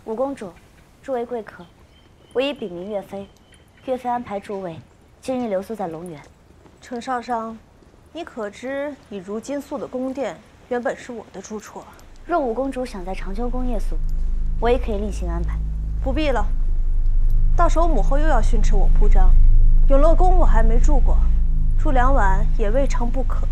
五公主，诸位贵客，我已禀明岳飞，岳飞安排诸位今日留宿在龙园。 程少商，你可知你如今宿的宫殿原本是我的住处啊？ 若五公主想在长秋宫夜宿，我也可以另行安排。 不必了，到时候母后又要训斥我铺张。永乐宫我还没住过，住2晚也未尝不可。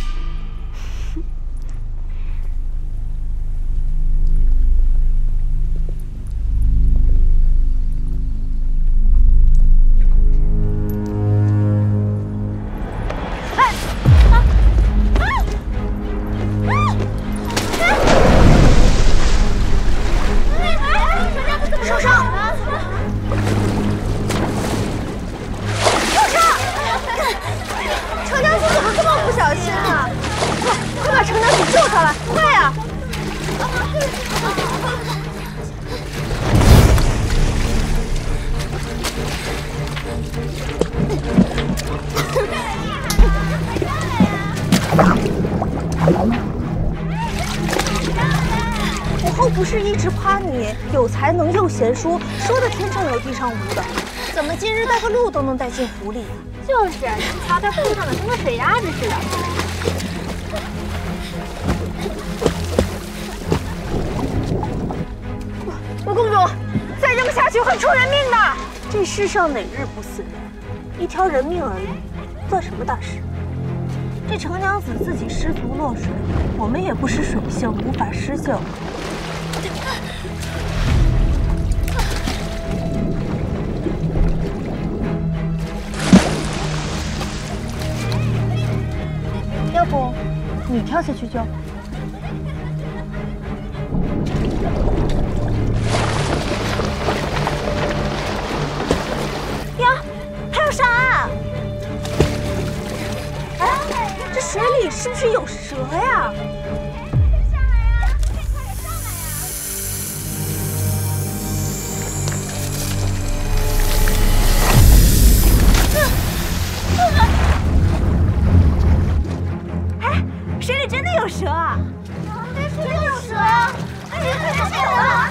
母后不是一直夸你有才能又贤淑，说的天上有地上无的，怎么今日带个鹿都能带进湖里啊？ 就是，你瞧这树上的跟个水鸭子似的。 五公主，再这么下去会出人命的。这世上哪日不死人？一条人命而已，算什么大事？这程娘子自己失足落水，我们也不识水性，无法施救。要不你跳下去救？呀，还有啥？哎，这水里是不是有蛇呀？哎，水里真的有蛇啊！ 真的有蛇呀！哎，快救我！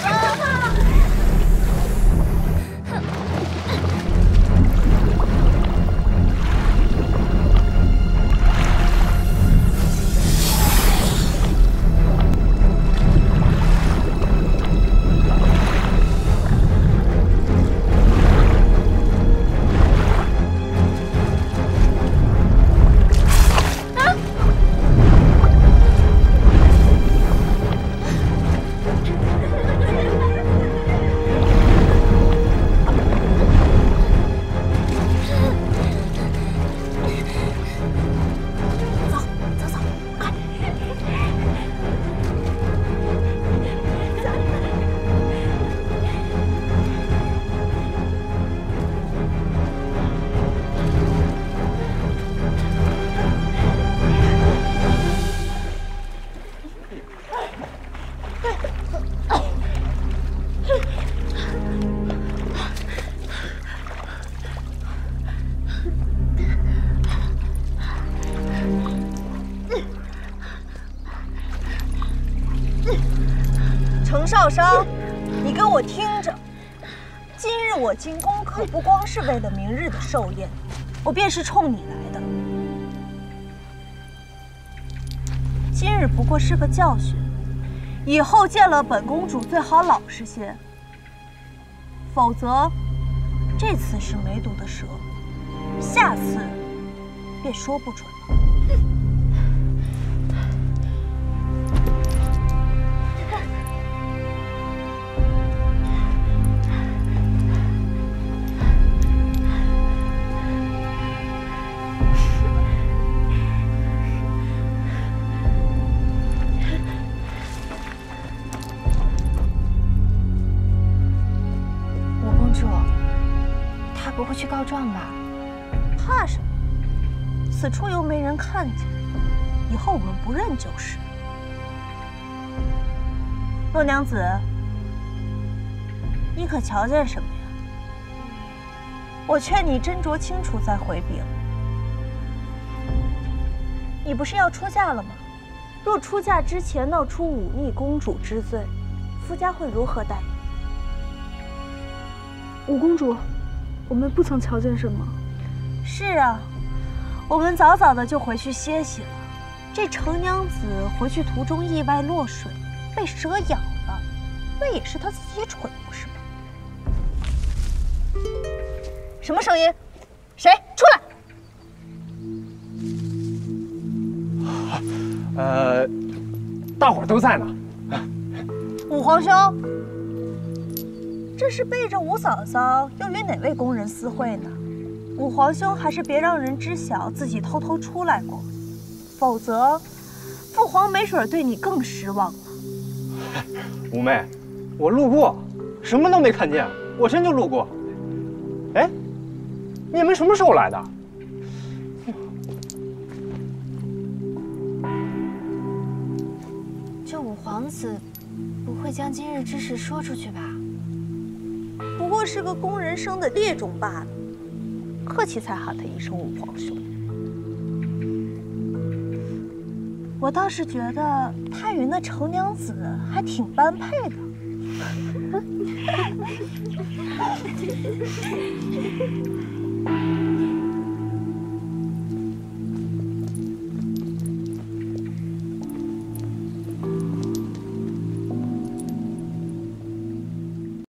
程少商，你跟我听着，今日我进宫可不光是为了明日的寿宴，我便是冲你来的。今日不过是个教训，以后见了本公主最好老实些，否则这次是没毒的蛇，下次便说不准了。 不会去告状吧？ 怕什么？此处又没人看见，以后我们不认就是。洛娘子，你可瞧见什么呀？我劝你斟酌清楚再回禀。你不是要出嫁了吗？若出嫁之前闹出忤逆公主之罪，夫家会如何待你？ 五公主，我们不曾瞧见什么。 是啊，我们早早的就回去歇息了。这程娘子回去途中意外落水，被蛇咬了，那也是她自己蠢，不是吗？什么声音？谁出来？大伙儿都在呢。 五皇兄，这是背着五嫂嫂又与哪位宫人私会呢？五皇兄还是别让人知晓自己偷偷出来过，否则父皇没准对你更失望了。 五妹，我路过，什么都没看见，我真就路过。哎，你们什么时候来的？ 这五皇子不会将今日之事说出去吧？ 不过是个宫人生的劣种罢了，客气才喊他一声五皇兄。我倒是觉得他与那程娘子还挺般配的。